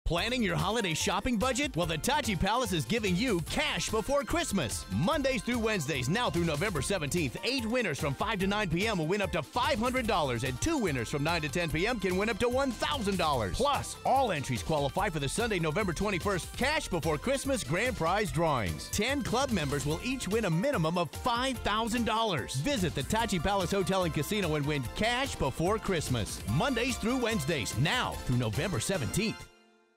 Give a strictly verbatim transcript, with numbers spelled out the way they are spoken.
Planning your holiday shopping budget? Well, the Tachi Palace is giving you cash before Christmas. Mondays through Wednesdays, now through November seventeenth, eight winners from five to nine p.m. will win up to five hundred dollars, and two winners from nine to ten p.m. can win up to one thousand dollars. Plus, all entries qualify for the Sunday, November twenty-first Cash Before Christmas Grand Prize drawings. ten club members will each win a minimum of five thousand dollars. Visit the Tachi Palace Hotel and Casino and win cash before Christmas. Mondays through Wednesdays, now through November seventeenth.